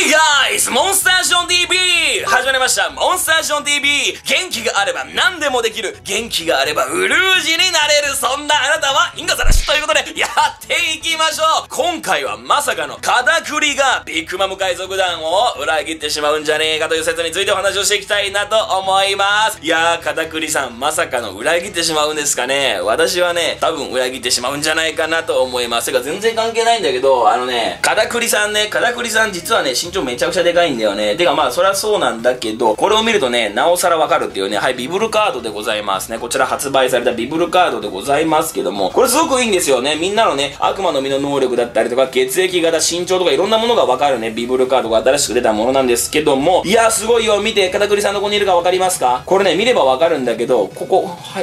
Hey guys! モンスタージョン TV! 始まりました。モンスタージョン TV! 元気があれば何でもできる。元気があればウルージになれる。そんなあなたはインガザラシということでやっていきましょう。今回はまさかのカタクリがビッグマム海賊団を裏切ってしまうんじゃねえかという説についてお話をしていきたいなと思います。いやー、カタクリさんまさかの裏切ってしまうんですかね。私はね、多分裏切ってしまうんじゃないかなと思います。てか全然関係ないんだけど、カタクリさん実はね、身長めちゃくちゃでかいんだよね。てかまあ、そりゃそうなんだけど、これを見るとね、なおさらわかるっていうね、はい、ビブルカードでございますね。こちら発売されたビブルカードでございますけども、これすごくいいんですよね。みんなのね、悪魔の実の能力だったりとか、血液型、身長とかいろんなものがわかるね、ビブルカードが新しく出たものなんですけども、いやーすごいよ。見て、カタクリさんどこにいるかわかりますか？これね、見ればわかるんだけど、ここ、はい、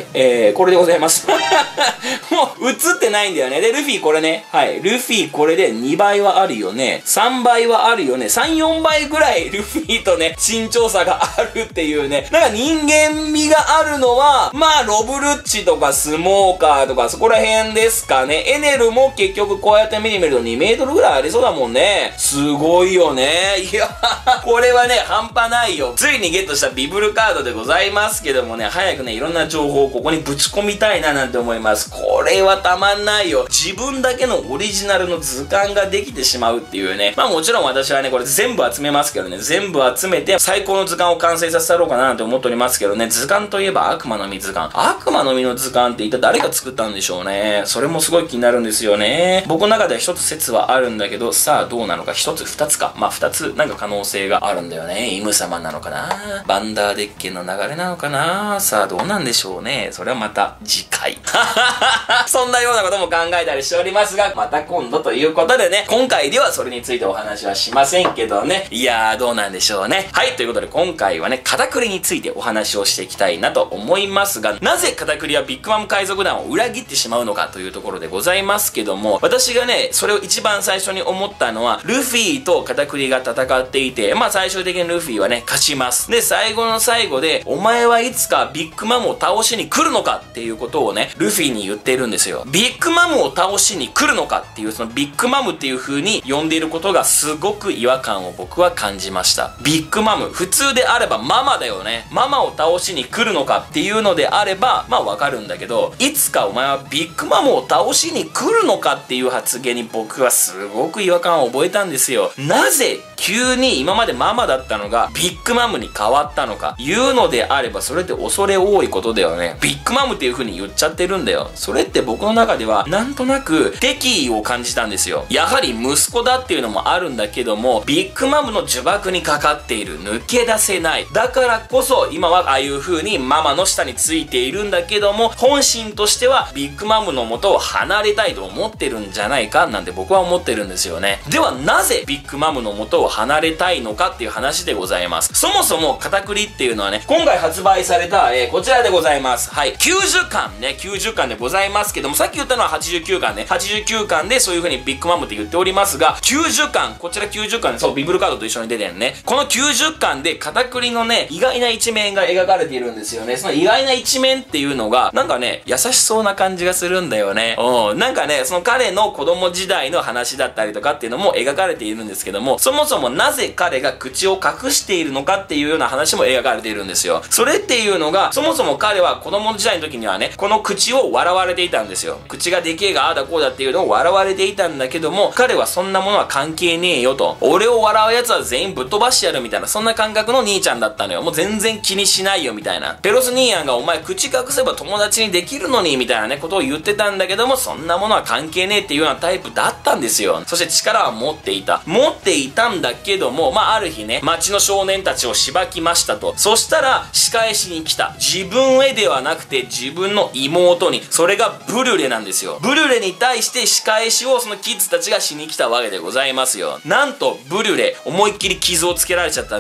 これでございます。もう、映ってないんだよね。で、ルフィこれね、はい、ルフィこれで2倍はあるよね。3倍はあるよね。3、4倍ぐらいルフィとね、身長差があるっていうね。なんか人間味があるのは、まあ、ロブルッチとかスモーカーとかそこら辺ですかね。エネルも結局こうやって見てみると2メートルぐらいありそうだもんね。すごいよね。いや、これはね、半端ないよ。ついにゲットしたビブルカードでございますけどもね、早くね、いろんな情報をここにぶち込みたいななんて思います。これはたまんないよ。自分だけのオリジナルの図鑑ができてしまうっていうね。まあもちろん私はね、これ全部集めますけどね、全部集めて最高の図鑑を完成させたろうかななんて思っておりますけどね、図鑑といえば悪魔の実図鑑。悪魔の実の図鑑って一体誰が作ったんでしょうね。それもすごい気になるんですよね。僕の中では一つ説はあるんだけど、さあどうなのか。一つ、二つか。まあ二つ、なんか可能性があるんだよね。イム様なのかな、バンダーデッケンの流れなのかな。さあどうなんでしょうね。それはまた次回。そんなようなことも考えたりしておりますが、また今度ということでね、今回ではそれについてお話はしませんけどね。いやー、どうなんでしょうね。はい、ということで今回はね、カタクリについてお話をしていきたいなと思いますが、なぜカタクリはビッグマム海賊団を裏切ってしまうのかというところでございますけども、私がね、それを一番最初に思ったのは、ルフィとカタクリが戦っていて、まあ最終的にルフィはね、勝ちます。で、最後の最後で、お前はいつかビッグマムを倒しに来るのかっていうことをね、ルフィに言っているんですよ。ビッグマムを倒しに来るのかっていう、そのビッグマムっていう風に呼んでいることがすごく違和感を僕は感じました。ビッグマム、普通であればママだよね。ママを倒しに来るのかっていうのであれば、まあわかるんだけど、いつかお前はビッグマムを倒しに来るのかっていう発言に僕はすごく違和感を覚えたんですよ。なぜ急に今までママだったのがビッグマムに変わったのかいうのであれば、それって恐れ多いことだよね。ビッグマムっていう風に言っちゃってるんだよ。それって僕の中ではなんとなく敵意を感じたんですよ。やはり息子だっていうのもあるんだけども、ビッグマムの呪縛にかかっている。抜け出せない。だからこそ今はああいう風にママの下についているんだけども、本心としてはビッグマムの元を離れたいと思ってるんじゃないかなんて僕は思ってるんですよね。ではなぜビッグマムの元を離れたいのかっていう話でございます。そもそもカタクリっていうのはね、今回発売された、こちらでございます。はい。90巻ね、90巻でございますけども、さっき言ったのは89巻ね。89巻でそういう風にビッグマムって言っておりますが、90巻、こちら90巻で、そう、ビブルカードと一緒に出てるね。この90巻でカタクリのね、意外な一面が描かれているんですよね。その意外な一面っていうのが、なんかね、優しそうな感じがするんだよね。なんかね、その彼の子供時代の話だったりとかっていうのも描かれているんですけども、そもそもなぜ彼が口を隠しているのかっていうような話も描かれているんですよ。それっていうのが、そもそも彼は子供時代の時にはね、この口を笑われていたんですよ。口がでけえがああだこうだっていうのを笑われていたんだけども、彼はそんなものは関係ねえよと。俺を笑うやつは全員ぶっ飛ばしてやるみたいな、そんな感覚の兄ちゃんだったのよ。もう全然気にしないよみたいな。ペロス兄やんがお前口隠せば友達にできるのにみたいなね、ことを言ってたんだけども、そんなものは関係ねえっていうようなタイプだったんですよ。そして力は持っていたんだけども、まあある日ね、町の少年たちをしばきましたと。そしたら仕返しに来た。自分へではなくて自分の妹に。それがブルレなんですよ。ブルレに対して仕返しをそのキッズたちがしに来たわけでございますよ。なんとブルレ思いっきり傷をつけられちゃったん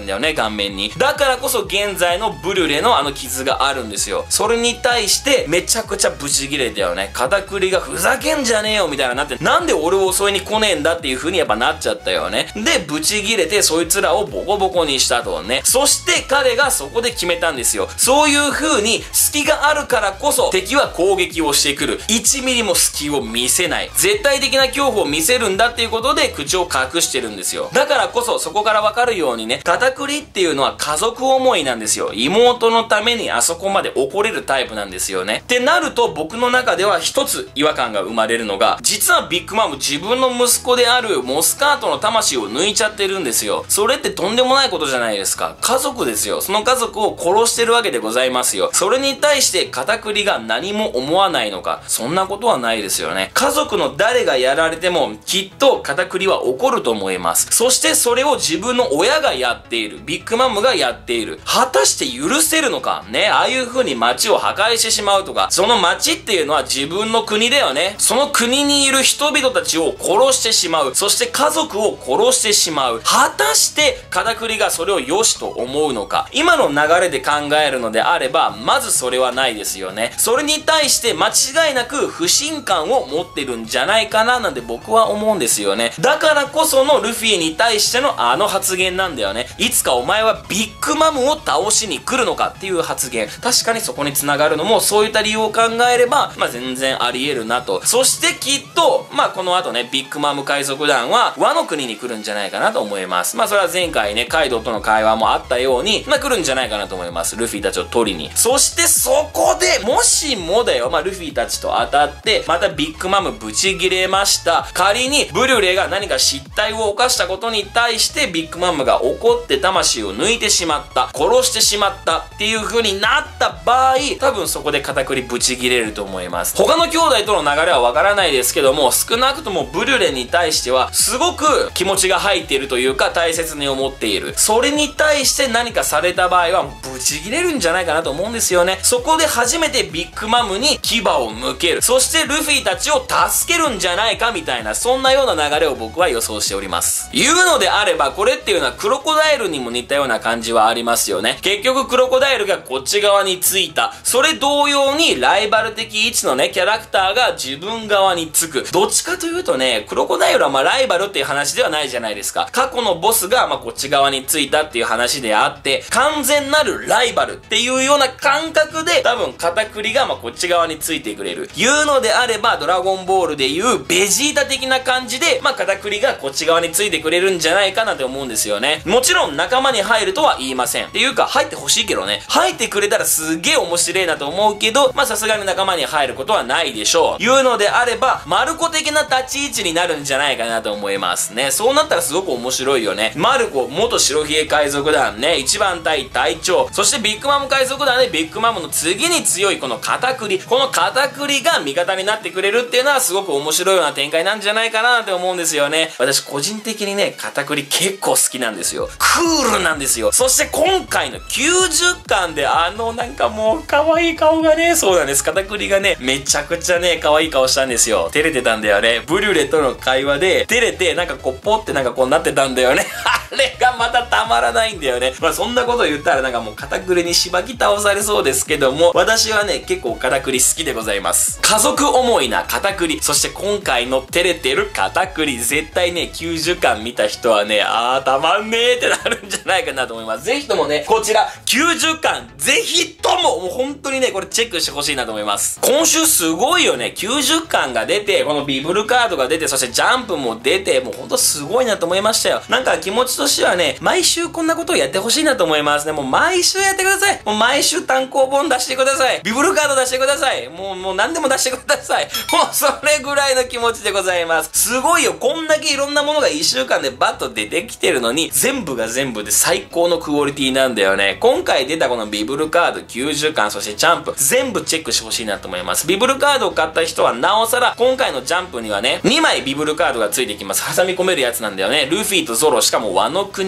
んだよね、顔面に。だからこそ現在のブリュレのあの傷があるんですよ。それに対してめちゃくちゃブチギレたよね。片栗がふざけんじゃねえよみたいななって、なんで俺を襲いに来ねえんだっていう風にやっぱなっちゃったよね。で、ブチギレてそいつらをボコボコにしたとね。そして彼がそこで決めたんですよ。そういう風に隙があるからこそ敵は攻撃をしてくる。1ミリも隙を見せない。絶対的な恐怖を見せるんだっていうことで口を隠してるんですよ。だからこそそこからわかるようにね、片栗っていうのは家族思いなんですよ。妹のためにあそこまで怒れるタイプなんですよね。ってなると僕の中では一つ違和感が生まれるのが、実はビッグマム自分の息子であるモスカートの魂を抜いちゃってるんですよ。それってとんでもないことじゃないですか。家族ですよ。その家族を殺してるわけでございますよ。それに対して片栗が何も思わないのか、そんなことはないですよね。家族の誰がやられてもきっと片栗は怒ると思います。そしてそれを自分の親がやっている、ビッグマムがやっている。果たして許せるのかね。ああいう風に街を破壊してしまうとか、その街っていうのは自分の国だよね。その国にいる人々たちを殺してしまう。そして家族を殺してしまう。果たして片栗がそれを良しと思うのか。今の流れで考えるのであれば、まずそれはないですよね。それに対して間違いなく不信感を持ってるんじゃないかななんて僕は思うんですよね。だからこそのルフィに対してのあの発言なんだよね。いつかお前はビッグマムを倒しに来るのかっていう発言。確かにそこに繋がるのもそういった理由を考えれば、全然あり得るなと。そしてきっと、この後ね、ビッグマム海賊団はワノ国に来るんじゃないかなと思います。それは前回ね、カイドウとの会話もあったように、来るんじゃないかなと思います。ルフィたちを取りに。そしてそこで、もしもだよ、ルフィたちと当たって、またビッグマムブチギレました。仮にブリュレが何か失態を犯したことに対してビッグマムが怒って魂を抜いてしまった、殺してしまったっていう風になった場合、多分そこで片栗ブチギレると思います。他の兄弟との流れはわからないですけども、少なくともブリュレに対してはすごく気持ちが入っているというか大切に思っている。それに対して何かされた場合はブチギレるんじゃないかなと思うんですよね。そこで初めてビッグマムに牙を向ける。そしてルフィたちを助けるんじゃないかみたいな、そんなような流れを僕は予想しております。言うのであれば、これっていうのはクロコダイルにも似たような感じはありますよね。結局クロコダイルがこっち側についた。それ同様にライバル的位置のね、キャラクターが自分側につく。どっちかというとね、クロコダイルはライバルっていう話ではないじゃないですか。過去のボスがこっち側についたっていう話であって、完全なるライバルっていうような感覚で多分片栗がこっち側についてくれる。言うのであれば、ドラゴンボールでいうベジータ的な感じで、片栗がこっち側についてくれるんじゃないかなって思うんですよね。もちろん仲間に入るとは言いません。っていうか、入ってほしいけどね。入ってくれたらすげえ面白いなと思うけど、さすがに仲間に入ることはないでしょう。言うのであれば、マルコ的な立ち位置になるんじゃないかなと思いますね。そうなったらすごく面白いよね。マルコ、元白ひげ海賊団ね、一番隊隊長、そしてビッグマム海賊団でビッグマムの次に強いこの片栗。この片栗が味方になってくれるっていうのはすごく面白いような展開なんじゃないかなって思うんですよね。私個人的にね、片栗結構好きなんですよ。クールなんですよ。そして今回の90巻でもう可愛い顔がね、そうなんです。片栗がね、めちゃくちゃね、可愛い顔したんですよ。照れてたんだよね。ブリュレとの会話で、照れてポってなってたんだよね。あれがまたたまらないんだよね。そんなこと言ったらもう片栗にしばき倒されそうですけども、私はね、結構片栗好きでございます。家族思いな片栗、そして今回の照れてる片栗、絶対ね、90巻見た人はね、たまんねーってなるんじゃないかなと思います。ぜひともね、こちら、90巻、ぜひとも、もう本当にね、これチェックしてほしいなと思います。今週すごいよね、90巻が出て、このビブルカードが出て、そしてジャンプも出て、もうほんとすごいなと思いましたよ。気持ちとしてはね、毎週こんなことをやってほしいなと思いますね。もう毎週やってください。もう毎週単行本出してください。ビブルカード出してください。もう何でも出してください。もうそれぐらいの気持ちでございます。すごいよ。こんだけいろんなものが1週間でバッと出てきてるのに、全部が全部で最高のクオリティなんだよね。今回出たこのビブルカード90巻、そしてジャンプ、全部チェックしてほしいなと思います。ビブルカードを買った人はなおさら、今回のジャンプにはね、2枚ビブルカードがついてきます。挟み込めるやつなんだよね。ルフィとゾロ、しかもワノ国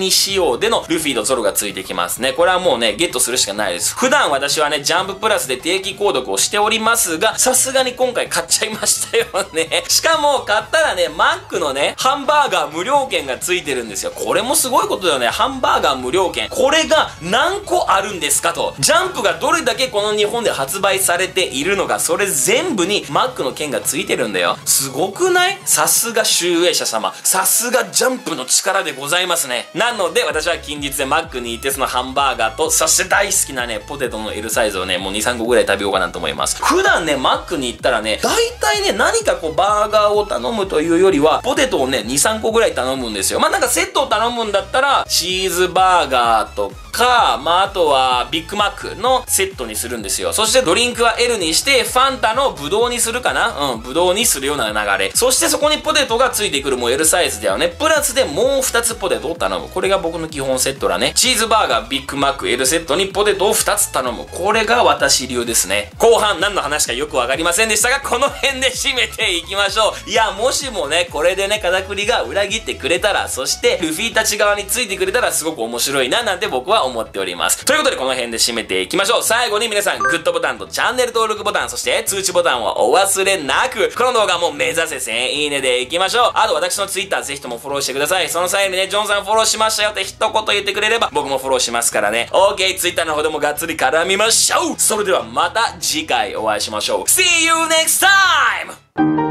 ミ仕様でのルフィとゾロがついてきますね。これはもうね、ゲットするしかないです。普段私はね、ジャンププラスで定期購読をしておりますが、さすがに今回買っちゃいましたよね。しかも買ったらね、マックのね、ハンバーガー無料券がついてるんですよ。これもすごいことだよね。ハンバーガー無料券。これが何個あるんですかと。ジャンプがどれだけこの日本で発売されているのか、それ全部にマックの券がついてるんだよ。すごくない？さすが集英社様。さすがジャンプの力でございますね。なので私は近日でマックに行ってそのハンバーガーと、そして大好きなね、ポテトの L サイズをね、もう2、3個ぐらい食べようかなと思います。普段ね、マックに行ったらね、大体ね、何かこうバーガーを頼むというよりは、ポテトをね、2、3個ぐらい頼むんですよ。まあなんかセットを頼むんだったら、チーズバーガーとか、まああとはビッグマックのセットにするんですよ。そしてドリンクは L にして、ファンタのブドウにするかな？ブドウにするような流れ。そしてそこにポテトがついてくるもう L サイズだよね。プラスでもう2つポテトを頼む。これが僕の基本セットだね。チーズバーガー、ビッグマック、L セットにポテトを2つ頼む。これが私流ですね。後半何の話かよくわかりませんでしたが、この辺で締めていきましょう。いや、もしもね、これでね、カタクリが裏切ってくれたら、そしてルフィたち側についてくれたらすごく面白いな、なんて僕は思っております。ということでこの辺で締めていきましょう。最後に皆さん、グッドボタンとチャンネル登録ボタン、そして通知ボタンをお忘れなく、この動画も目指せ1000いいねでいきましょう。あと私の Twitter ぜひともフォローしてください。その際にね、ジョンさんフォローしましたよって一言言ってくれれば僕もフォローしますからね。OK、Twitter の方でもがっつり絡みましょう。それではまた次回お会いしましょう。See you next time!